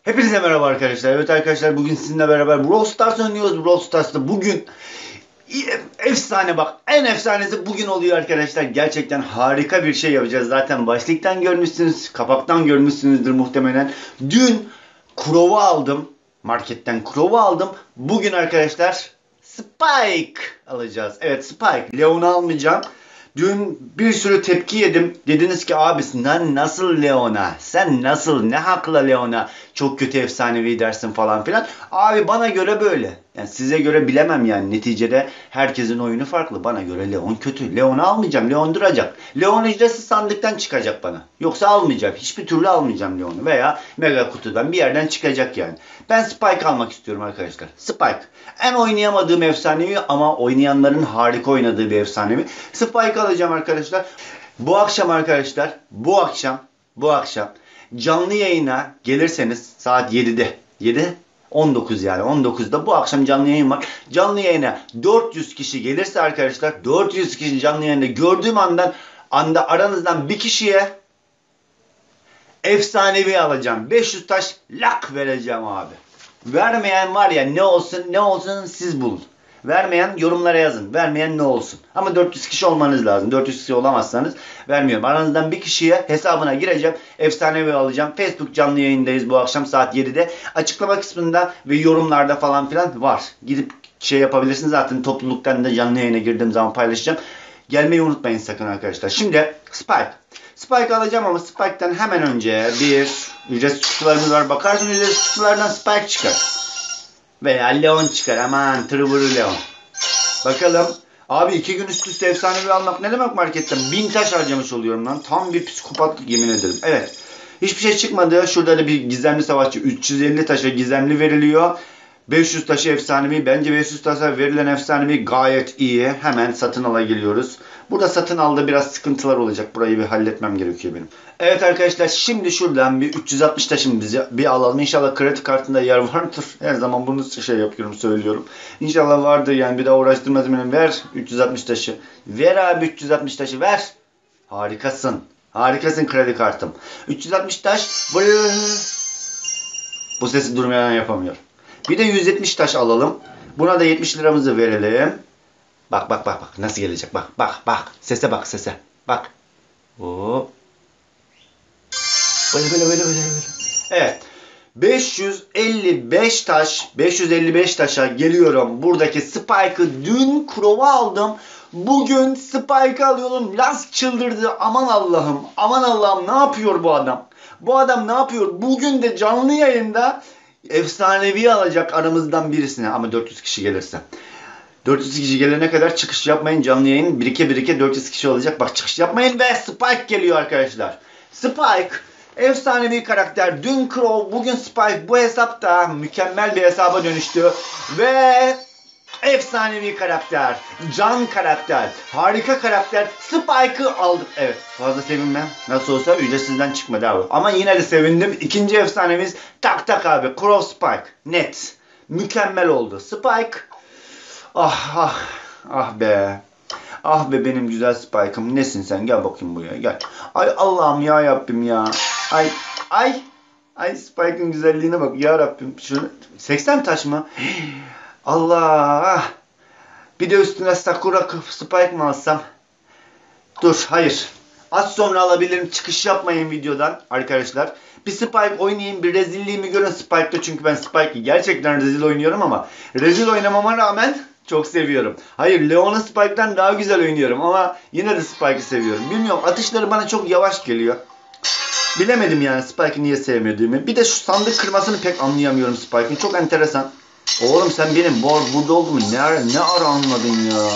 Hepinize merhaba arkadaşlar. Evet arkadaşlar, bugün sizinle beraber Brawl Stars oynuyoruz. Brawl Stars'ta bugün efsane, bak en efsanesi bugün oluyor arkadaşlar. Gerçekten harika bir şey yapacağız. Zaten başlıktan görmüşsünüz, kapaktan görmüşsünüzdür muhtemelen. Dün Crow'u aldım. Marketten Crow'u aldım. Bugün arkadaşlar Spike alacağız. Evet, Spike. Leon'u almayacağım. Dün bir sürü tepki yedim. Dediniz ki abi sen nasıl Leon'a? Sen nasıl, ne hakla Leon'a çok kötü efsanevi dersin falan filan. Abi bana göre böyle. Yani size göre bilemem yani. Neticede herkesin oyunu farklı. Bana göre Leon kötü. Leon'u almayacağım. Leon duracak. Leon ücretsiz sandıktan çıkacak bana. Yoksa almayacağım. Hiçbir türlü almayacağım Leon'u. Veya mega kutudan bir yerden çıkacak yani. Ben Spike almak istiyorum arkadaşlar. Spike. En oynayamadığım efsanevi ama oynayanların harika oynadığı bir efsanevi. Spike alacağım arkadaşlar. Bu akşam arkadaşlar, bu akşam canlı yayına gelirseniz saat 7'de, 19 yani 19'da bu akşam canlı yayın var. Canlı yayına 400 kişi gelirse arkadaşlar, 400 kişi canlı yayında gördüğüm anda aranızdan bir kişiye efsanevi alacağım. 500 taş lak vereceğim abi. Vermeyen var ya, ne olsun siz bulun. Vermeyen yorumlara yazın. Vermeyen ne olsun. Ama 400 kişi olmanız lazım. 400 kişi olamazsanız vermiyorum. Aranızdan bir kişiye hesabına gireceğim. Efsanevi alacağım. Facebook canlı yayındayız bu akşam saat 7'de. Açıklama kısmında ve yorumlarda falan filan var. Gidip şey yapabilirsiniz. Zaten topluluktan da canlı yayına girdiğim zaman paylaşacağım. Gelmeyi unutmayın sakın arkadaşlar. Şimdi Spike. Spike alacağım ama Spike'tan hemen önce bir ücretsiz kutularımız var. Bakarsın ücretsiz kutulardan Spike çıkar. Veya Leon çıkar. Aman tırvırı Leon. Bakalım. Abi 2 gün üst üste efsanevi almak ne demek marketten? 1000 taş harcamış oluyorum lan. Tam bir psikopatlık yemin ederim. Evet. Hiçbir şey çıkmadı. Şurada da bir gizemli savaşçı. 350 taşa gizemli veriliyor. 500 taşı efsanevi. Bence 500 taşa verilen efsanevi gayet iyi. Hemen satın ala geliyoruz. Burada satın alda biraz sıkıntılar olacak. Burayı bir halletmem gerekiyor benim. Evet arkadaşlar, şimdi şuradan bir 360 taşımızı bir alalım. İnşallah kredi kartında yer vardır. Her zaman bunu şey yapıyorum, söylüyorum. İnşallah vardır yani, bir daha uğraştırmaz benim. Ver 360 taşı. Ver abi 360 taşı ver. Harikasın. Harikasın kredi kartım. 360 taş. Bu sesi durmadan yapamıyorum. Bir de 170 taş alalım. Buna da 70 liramızı verelim. Bak nasıl gelecek, bak sese bak, sese bak. Hop. Böyle. Evet. 555 taşa geliyorum. Buradaki Spike'ı dün Crow'a aldım. Bugün Spike'ı alıyorum. Las çıldırdı. Aman Allah'ım ne yapıyor bu adam? Bu adam ne yapıyor? Bugün de canlı yayında efsanevi alacak aramızdan birisine. Ama 400 kişi gelirse. 400 kişi gelene kadar çıkış yapmayın, canlı yayın birike 400 kişi olacak. Bak, çıkış yapmayın ve Spike geliyor arkadaşlar. Spike efsanevi karakter. Dün Crow, bugün Spike. Bu hesap da mükemmel bir hesaba dönüştü. Ve efsanevi karakter, can karakter, harika karakter Spike'ı aldık. Evet, fazla sevinmem. Nasıl olsa ücretsizden çıkmadı abi. Ama yine de sevindim. İkinci efsanemiz tak abi. Crow Spike. Net. Mükemmel oldu. Spike. Ah be. Ah be benim güzel Spike'ım. Nesin sen? Gel bakayım buraya, gel. Ay Allah'ım ya Rabbim ya. Ay Spike'ın güzelliğine bak ya Rabbim. Şunu 80 taş mı? Allah. Bir de üstüne Sakura Spike mı alsam? Dur, hayır. Az sonra alabilirim. Çıkış yapmayın videodan arkadaşlar. Bir Spike oynayayım, bir rezilliğimi görün Spike'da. Çünkü ben Spike'ı gerçekten rezil oynuyorum ama rezil oynamama rağmen çok seviyorum. Hayır, Leon'u Spike'dan daha güzel oynuyorum ama yine de Spike'ı seviyorum. Bilmiyorum, atışları bana çok yavaş geliyor. Bilemedim yani Spike'ı niye sevmediğimi. Bir de şu sandık kırmasını pek anlayamıyorum Spike'ın. Çok enteresan. Oğlum sen benim burada olduğumu ne ara anladın ya?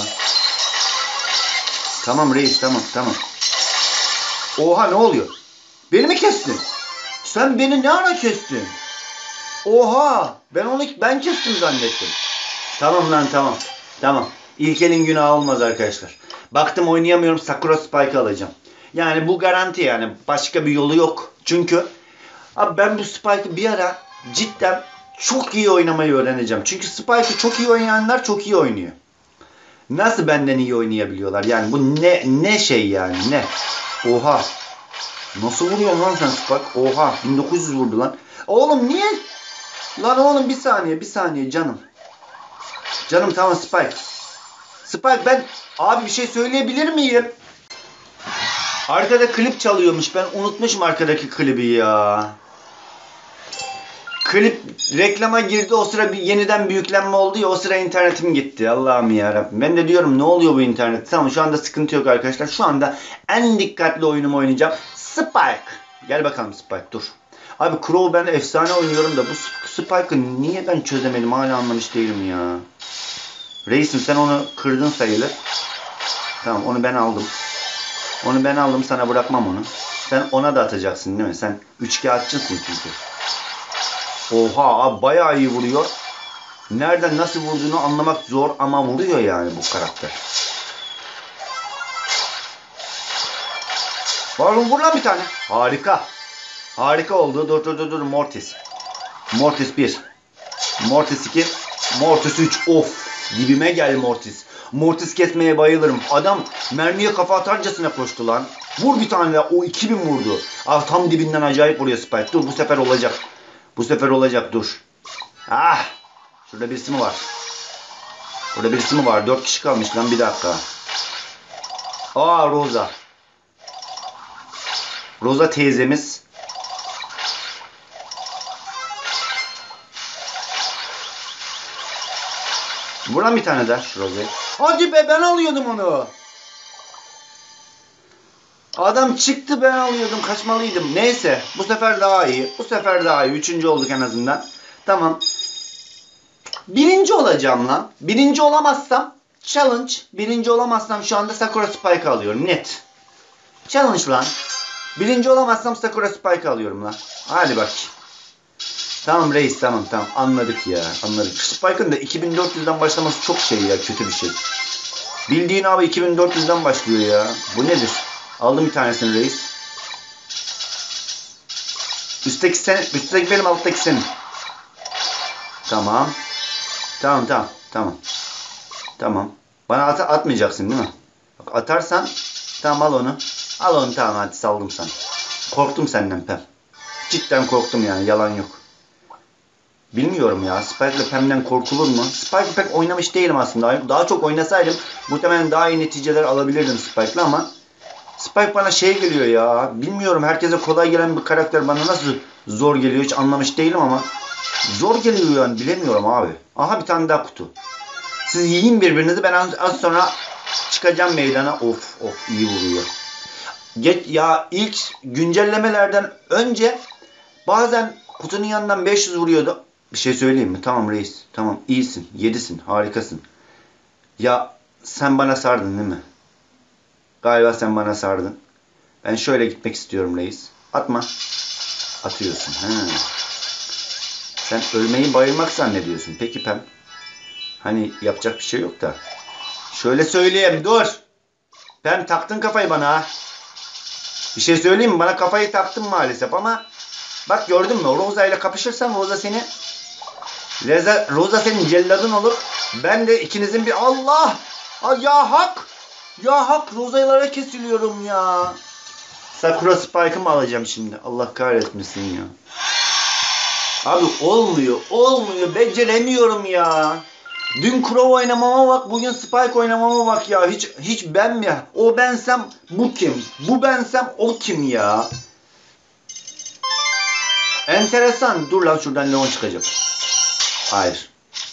Tamam reis, tamam. Oha, ne oluyor? Beni mi kestin? Sen beni ne ara kestin? Oha, ben kestim zannettim. Tamam lan, tamam. İlkelin günahı olmaz arkadaşlar. Baktım oynayamıyorum, Sakura Spike alacağım. Yani bu garanti yani. Başka bir yolu yok. Çünkü abi ben bu Spike'ı bir ara cidden çok iyi oynamayı öğreneceğim. Çünkü Spike'ı çok iyi oynayanlar çok iyi oynuyor. Nasıl benden iyi oynayabiliyorlar? Yani bu ne şey yani, ne? Oha. Nasıl vuruyor lan sen Spike? Oha, 1900 vurdu lan. Oğlum niye? Lan oğlum bir saniye canım. Canım tamam Spike. Spike ben abi bir şey söyleyebilir miyim? Arkada klip çalıyormuş. Ben unutmuşum arkadaki klibi ya. Klip reklama girdi. O sıra bir yeniden büyüklenme oldu ya. O sıra internetim gitti. Allah'ım yarabbim. Ben de diyorum ne oluyor bu internet? Tamam şu anda sıkıntı yok arkadaşlar. Şu anda en dikkatli oyunumu oynayacağım. Spike. Gel bakalım Spike dur. Abi Crow ben efsane oynuyorum da bu Spike'ı niye ben çözemedim hala anlamış değilim ya. Reisim sen onu kırdın sayılır. Tamam onu ben aldım. Onu ben aldım sana bırakmam onu. Sen ona da atacaksın değil mi? Sen üçkağıtçısın çünkü. Oha abi bayağı iyi vuruyor. Nereden nasıl vurduğunu anlamak zor ama vuruyor yani bu karakter. Var mı vur lan bir tane. Harika. Harika oldu. Dur Mortis. Mortis 1. Mortis 2. Mortis 3. Of. Dibime gel Mortis. Mortis kesmeye bayılırım. Adam mermiye kafa atarcasına koştu lan. Vur bir tane daha. O 2000 vurdu. Abi tam dibinden acayip vuruyor Spike. Dur bu sefer olacak. Bu sefer olacak dur. Ah. Şurada birisi mi var? Burada birisi mi var? 4 kişi kalmış lan bir dakika. Aa Rosa. Rosa teyzemiz. Buradan bir tane daha şu Rosa'yı. Hadi be ben alıyordum onu. Adam çıktı ben alıyordum kaçmalıydım. Neyse bu sefer daha iyi. Bu sefer daha iyi. 3. olduk en azından. Tamam. 1. olacağım lan. 1. olamazsam challenge. 1. olamazsam şu anda Sakura Spike alıyorum net. Challenge lan. 1. olamazsam Sakura Spike alıyorum lan. Hadi bak. Tamam reis tamam anladık ya anladık. Spike'ın da 2400'den başlaması çok şey ya kötü bir şey. Bildiğin abi 2400'den başlıyor ya. Bu nedir? Aldım bir tanesini reis. Üstteki sen, üstteki benim alttaki senin. Tamam. Tamam. Bana atmayacaksın değil mi? Bak atarsan tamam al onu. Al onu tamam hadi saldım sana. Korktum senden Pem. Cidden korktum yani yalan yok. Bilmiyorum ya. Spike ile Pem'den korkulur mu? Spike'ı pek oynamış değilim aslında. Daha çok oynasaydım muhtemelen daha iyi neticeler alabilirdim Spike'la ama Spike bana şey geliyor ya. Bilmiyorum herkese kolay gelen bir karakter bana nasıl zor geliyor hiç anlamış değilim ama zor geliyor yani bilemiyorum abi. Aha bir tane daha kutu. Siz yiyin birbirinizi ben az sonra çıkacağım meydana. Of iyi vuruyor. Ya ilk güncellemelerden önce bazen kutunun yanından 500 vuruyordu. Bir şey söyleyeyim mi? Tamam reis. Tamam iyisin. 7'sin. Harikasın. Ya sen bana sardın değil mi? Galiba sen bana sardın. Ben şöyle gitmek istiyorum reis. Atma. Atıyorsun. Sen ölmeyi bayılmak zannediyorsun. Peki Pem. Hani yapacak bir şey yok da. Şöyle söyleyeyim dur. Pem taktın kafayı bana ha. Bir şey söyleyeyim mi? Bana kafayı taktın maalesef ama bak gördün mü? Rosa ile kapışırsan Rosa senin celladın olur. Ben de ikinizin bir Allah! Ya hak Rosa'lara kesiliyorum ya. Sakura Spike'ı mı alacağım şimdi? Allah kahretmesin ya. Abi olmuyor. Beceremiyorum ya. Dün Crow oynamama bak, bugün Spike oynamama bak ya. Hiç ben mi? O bensem bu kim? Bu bensem o kim ya? Enteresan. Dur lan şuradan Leon çıkacak. Hayır.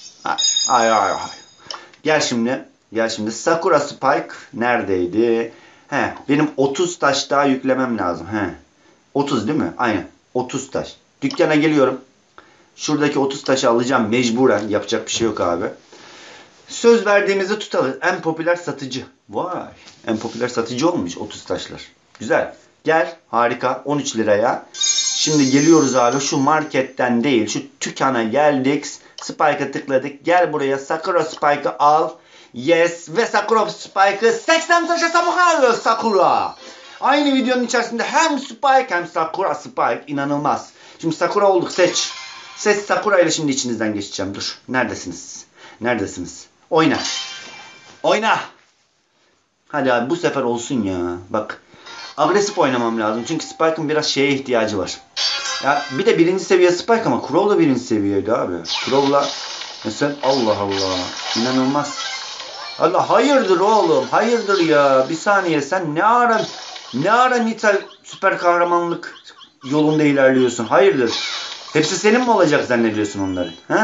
Gel şimdi. Sakura Spike neredeydi? Benim 30 taş daha yüklemem lazım. 30 değil mi? Aynen. 30 taş. Dükkana geliyorum. Şuradaki 30 taşı alacağım mecburen. Yapacak bir şey yok abi. Söz verdiğimizi tutalım. En popüler satıcı. Vay. En popüler satıcı olmuş 30 taşlar. Güzel. Gel. Harika. 13 liraya. Şimdi geliyoruz abi. Şu marketten değil. Şu dükkana geldik. Spike'a tıkladık. Gel buraya. Sakura Spike'ı al. Yes. Ve Sakura Spike'ı 80 taşa Sakura. Sakura. Aynı videonun içerisinde hem Spike hem Sakura Spike. İnanılmaz. Şimdi Sakura olduk. Seç. Seç Sakura ile şimdi içinizden geçeceğim. Dur. Neredesiniz? Oyna. Hadi abi bu sefer olsun ya. Bak. Agresif oynamam lazım. Çünkü Spike'ın biraz şeye ihtiyacı var. Ya bir de birinci seviye Spike ama Crow da birinci seviyeydi abi. Crow'la mesela Allah Allah. İnanılmaz. Allah hayırdır oğlum? Hayırdır ya? Bir saniye sen ne ara Nita süper kahramanlık yolunda ilerliyorsun? Hayırdır? Hepsi senin mi olacak zannediyorsun onların? He?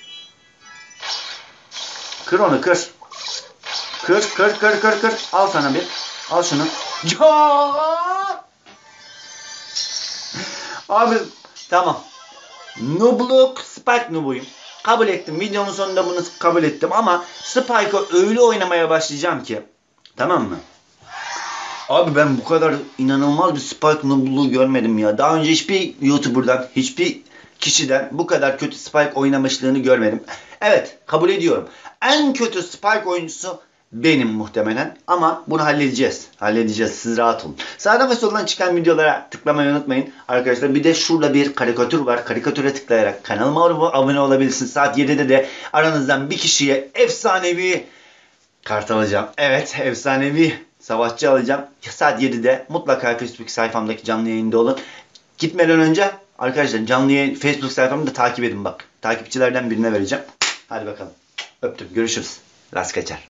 Kır onu kır. Kır. Al sana bir. Al şunu. Ya! Abi tamam. Noobluk Spike noobuyum. Kabul ettim. Videonun sonunda bunu kabul ettim ama Spike'ı öyle oynamaya başlayacağım ki. Tamam mı? Abi ben bu kadar inanılmaz bir Spike noobluğu görmedim ya. Daha önce hiçbir YouTuber'dan, hiçbir kişiden bu kadar kötü Spike oynamışlığını görmedim. Evet, kabul ediyorum. En kötü Spike oyuncusu benim muhtemelen. Ama bunu halledeceğiz. Halledeceğiz. Siz rahat olun. Sağdan ve soldan çıkan videolara tıklamayı unutmayın. Arkadaşlar bir de şurada bir karikatür var. Karikatüre tıklayarak kanalıma abone olabilirsiniz. Saat 7'de de aranızdan bir kişiye efsanevi kart alacağım. Evet, efsanevi savaşçı alacağım. Saat 7'de mutlaka Facebook sayfamdaki canlı yayında olun. Gitmeden önce arkadaşlar canlı yayın Facebook sayfamı da takip edin bak. Takipçilerden birine vereceğim. Hadi bakalım. Öptüm. Görüşürüz. Rast kaçar.